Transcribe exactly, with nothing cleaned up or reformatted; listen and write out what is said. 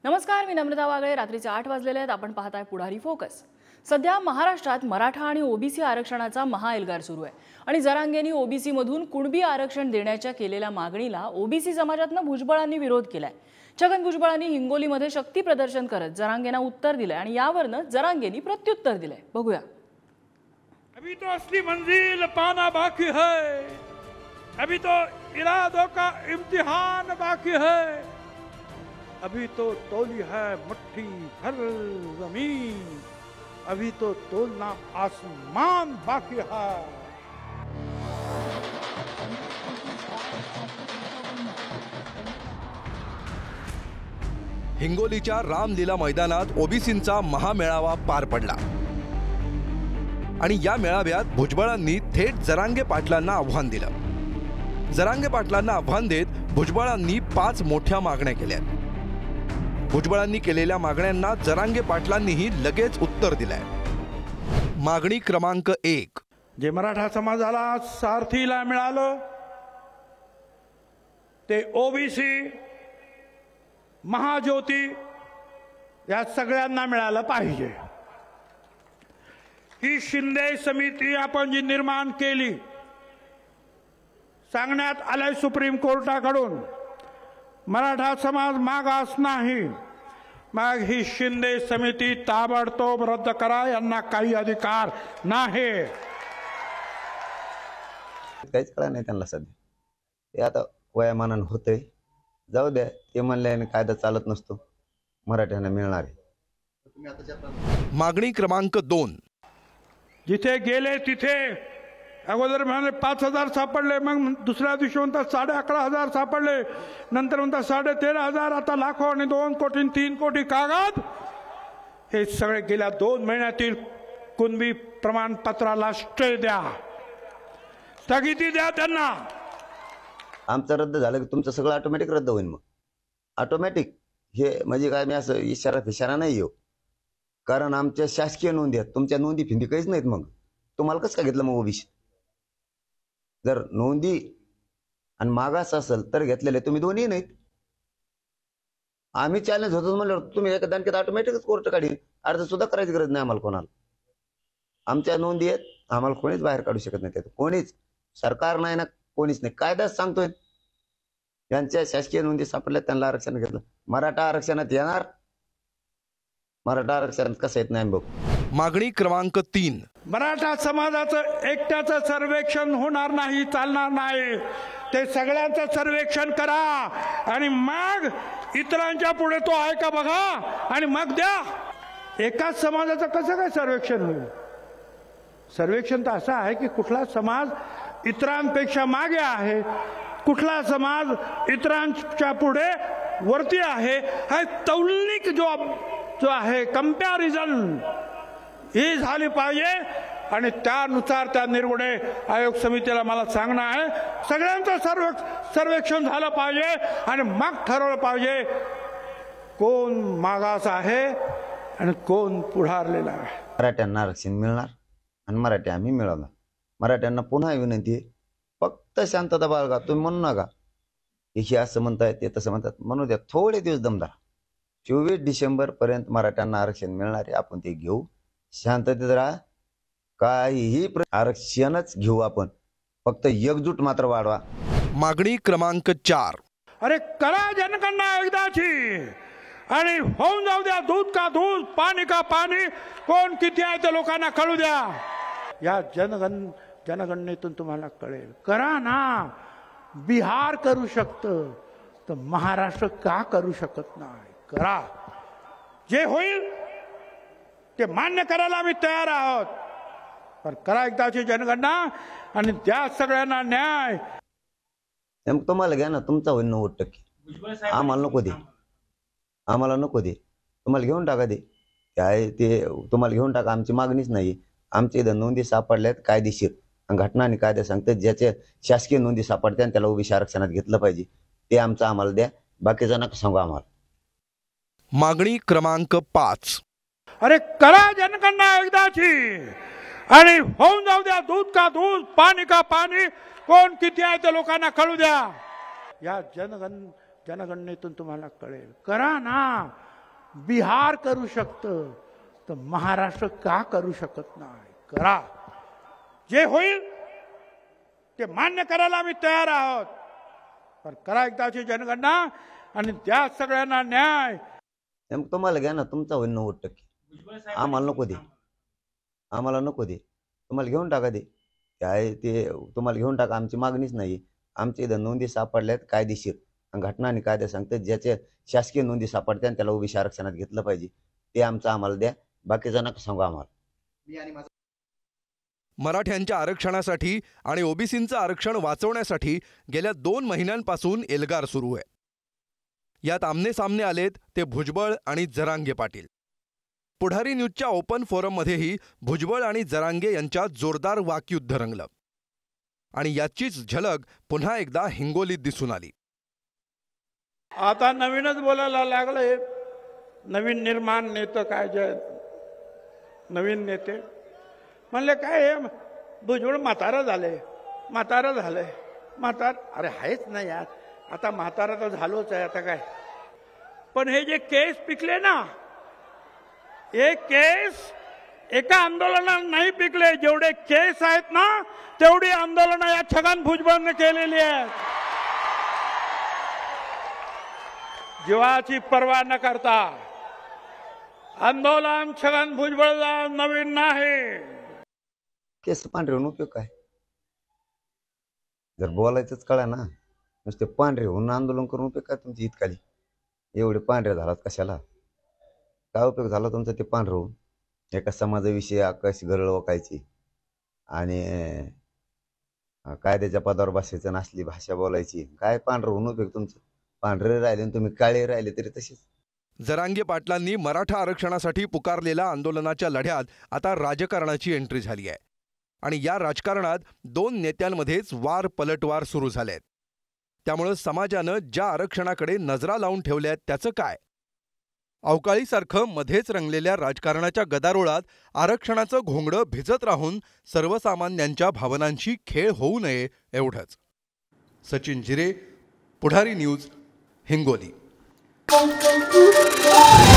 नमस्कार, मी नम्रता वागळे. रात्रीचे आठ वाजलेले आहेत. आपण पाहताय पुढारी फोकस. सध्या महाराष्ट्रात मराठा आणि ओबीसी आरक्षणाचा महाएल्गार सुरू आहे आणि जरांगेंनी ओबीसी मधून कुणबी आरक्षण देण्याच्या केलेल्या मागणीला ओबीसी समाजातनं भुजबळांनी विरोध केलाय. छगन भुजबळांनी हिंगोलीमध्ये शक्ती प्रदर्शन करत जरांगेंना उत्तर दिलंय आणि यावरनं जरांगेंनी प्रत्युत्तर दिलंय. बघूया. अभी तो असली मंजिल पाना बाकी है, अभी तो इरादों का इम्तिहान बाकी है, अभी तो तोली है मुट्ठी भर जमीन, अभी तो तोलना आसमान बाकी है. हिंगोलीच्या रामलीला मैदानात ओबीसींचा महामेळावा पार पडला आणि या मेळाव्यात भुजबळांनी थेट जरांगे पाटलांना आव्हान दिलं. जरांगे पाटलांना आव्हान देत भुजबळांनी पाच मोठ्या मागण्या केल्या. भुजबळांनी केलेल्या मागण्यांना जरांगे पाटलांनीही लगेच उत्तर दिलंय. मागणी क्रमांक एक, जे मराठा समाजाला सारथीला मिळालं ते ओबीसी महाज्योती या सगळ्यांना मिळालं पाहिजे. ही शिंदे समिती आपण जी निर्माण केली, सांगण्यात आलंय सुप्रीम कोर्टाकडून मराठा समाज मागास नाही, मग ही शिंदे समिती ताबडतोब रद्द करा. यांना काही अधिकार नाही. काहीच कळलं नाही त्यांना सध्या. ते आता वयामानानं होतंय, जाऊ द्या. ते म्हणल्याने कायदा चालत नसतो, मराठ्यांना मिळणार आहे. मागणी क्रमांक दोन, जिथे गेले तिथे अगोदर म्हणाले पाच हजार सापडले, मग दुसऱ्या दिवशी म्हणतात साडे अकरा हजार सापडले, नंतर म्हणतात साडे तेरा हजार, आता लाखो आणि दोन कोटी तीन कोटी कागद. हे सगळे गेल्या दोन महिन्यातील कुणबी प्रमाणपत्राला स्टे द्या, स्थगिती द्या त्यांना. आमचं रद्द झालं की तुमचं सगळं ऑटोमॅटिक रद्द होईल. मग ऑटोमॅटिक हे म्हणजे काय, मी असं इशारा फिशारा नाही येऊ, कारण आमच्या शासकीय नोंदी आहेत. तुमच्या नोंदी फिंदी काहीच नाहीत. मग तुम्हाला कसं काय घेतलं? मग ओबीसी जर नोंदी आणि मागास असेल तर घेतलेले तुम्ही दोन्ही नाहीत. आम्ही चॅलेंज होतो म्हणल्यावर तुम्ही एका दणक्यात ऑटोमॅटिकच कोर्ट काढील. अर्ज सुद्धा करायची गरज नाही आम्हाला कोणाला. आमच्या नोंदी आहेत, आम्हाला कोणीच बाहेर काढू शकत नाही. त्यात कोणीच, सरकार नाही ना, कोणीच नाही. कायदाच सांगतोय यांच्या शासकीय नोंदी सापडल्या, त्यांना आरक्षण घेतलं. मराठा आरक्षणात येणार, मराठा आरक्षणात कसं येत नाही बघ. मागणी क्रमांक तीन, मराठा समाजाचं एकट्याचं सर्वेक्षण होणार नाही, चालणार नाही. ते सगळ्यांचं सर्वेक्षण करा आणि मग इतरांच्या पुढे तो आहे का बघा आणि मग द्या. एकाच समाजाचं कसं काय सर्वेक्षण होईल? सर्वेक्षण तर असं आहे की कुठला समाज इतरांपेक्षा मागे आहे, कुठला समाज इतरांच्या पुढे वरती आहे. हा तौलनिक जो जो आहे कंपॅरिझन ही झाली पाहिजे आणि त्यानुसार त्या निर्गुणे आयोग समितीला मला सांगणं आहे, सगळ्यांचं सर्व सर्वेक्षण झालं पाहिजे आणि मग ठरवलं पाहिजे कोण मागास आहे आणि कोण पुढारलेला आहे. मराठ्यांना आरक्षण मिळणार आणि मराठी आम्ही मिळवणार. मराठ्यांना पुन्हा विनंती आहे, फक्त शांतता बाळगा. तुम्ही म्हणू नका हे असं म्हणताय ते तसं म्हणतात, म्हणू द्या. थोडे दिवस दमदार. चोवीस डिसेंबर पर्यंत मराठ्यांना आरक्षण मिळणार आहे. आपण ते घेऊ, शांततेत राहा. काहीही आरक्षणच घेऊ आपण, फक्त एकजूट मात्र वाढवा. मागणी क्रमांक चार, अरे करा जनगणना एकदाची आणि होऊन जाऊ द्या. दूध का दूध, पाणी का पाणी, कोण किती आहे ते लोकांना कळू द्या. या जनगण जनगणनेतून तुम्हाला कळेल. करा ना. बिहार करू शकतं तर महाराष्ट्र का करू शकत नाही? करा. जे होईल ते मान्य करायला आम्ही तयार आहोत, पण करा एकदाची जनगणना आणि द्या सगळ्यांना न्याय. नेमकं तुम्हाला घ्या ना, तुमचा होईल नव्वद टक्के. आम्हाला नको दे, आम्हाला नको दे. तुम्हाला घेऊन टाका दे, काय ते तुम्हाला घेऊन टाका. आमची मागणीच नाही. आमच्या इथं नोंदी सापडल्यात कायदेशीर, घटना आणि कायदा सांगतात ज्याचे शासकीय नोंदी सापडतात त्याला ओबीसी आरक्षणात घेतलं पाहिजे. ते आमचं आम्हाला द्या, बाकीचं नका सांगू आम्हाला. मागणी क्रमांक पाच, अरे करा जनगणना एकदाची आणि होऊन जाऊ द्या. दूध का दूध, पाणी का पाणी, कोण किती आहे ते लोकांना कळू द्या. या जनगण जनगणनेतून तुम्हाला कळेल. करा ना. बिहार करू शकतं तर महाराष्ट्र का करू शकत नाही? करा, जे होईल ते मान्य करायला आम्ही तयार आहोत. पण करा एकदाची जनगणना आणि त्या सगळ्यांना न्याय. मग तुम्हाला घ्या ना, तुमचा होईल नव्वद टक्के. आम्हाला नको दे, आम्हाला नको दे, तुम्हाला घेऊन टाका दे. काय ते तुम्हाला घेऊन टाका, आमची मागणीच नाही. आमच्या इथं नोंदी सापडल्यात कायदेशीर, घटना आणि कायदा सांगतात ज्याचे शासकीय नोंदी सापडते आणि त्याला ओबीसी आरक्षणात घेतलं पाहिजे, ते आमचं आम्हाला द्या. बाकीचा नका सांगू आम्हाला. मराठ्यांच्या आरक्षणासाठी आणि ओबीसींचं आरक्षण वाचवण्यासाठी गेल्या दोन महिन्यांपासून एल्गार सुरू आहे. यात आमने सामने आलेत ते भुजबळ आणि जरांगे पाटील. पुढारी न्यूजच्या ओपन फोरममध्येही भुजबळ आणि जरांगे यांच्यात जोरदार वाकयुद्ध रंगलं आणि याचीच झलक पुन्हा एकदा हिंगोलीत दिसून आली. आता नवीनच बोलायला लागले, नवीन निर्माण नेते काय जे नवीन नेते म्हणले काय हे भुजबळ म्हातारा झाले, म्हातारा झालंय, म्हातार अरे आहेच नाही यार, आता म्हातारा तर झालोच आहे आता काय. पण हे जे केस पिकले ना, हे केस एका आंदोलनात नाही पिकले. जेवढे केस आहेत ना तेवढी आंदोलनं या छगन भुजबळने केलेली आहेत. जीवाची पर्वा न करता आंदोलन छगन भुजबळला नवीन नाही. केस पांढरे होऊन उपयोग काय? जर बोलायचंच कळा ना, नुसते पांढरे होऊन आंदोलन करून उपयोग काय तुमची इतकाली? एवढे पांढरे झालात कशाला? काय उपयोग झाला तुमचा ते पांढरं होऊन? एका समाजाविषयी आकाश गरळ ओकायची आणि कायद्याच्या पदावर बसायचं, नसली भाषा बोलायची. काय पांढरं होऊन उपयोग तुमचं? पांढरे राहिले तुम्ही काळे राहिले तरी तसेच. जरांगे पाटलांनी मराठा आरक्षणासाठी पुकारलेल्या आंदोलनाच्या लढ्यात आता राजकारणाची एंट्री झाली आहे आणि या राजकारणात दोन नेत्यांमध्येच वार पलटवार सुरू झालेत. त्यामुळे समाजानं ज्या आरक्षणाकडे नजरा लावून ठेवल्यात त्याचं काय? अवकाळीसारखं मध्येच रंगलेल्या राजकारणाच्या गदारोळात आरक्षणाचं घोंगडं भिजत राहून सर्वसामान्यांच्या भावनांशी खेळ होऊ नये एवढंच. सचिन जिरे, पुढारी न्यूज, हिंगोली.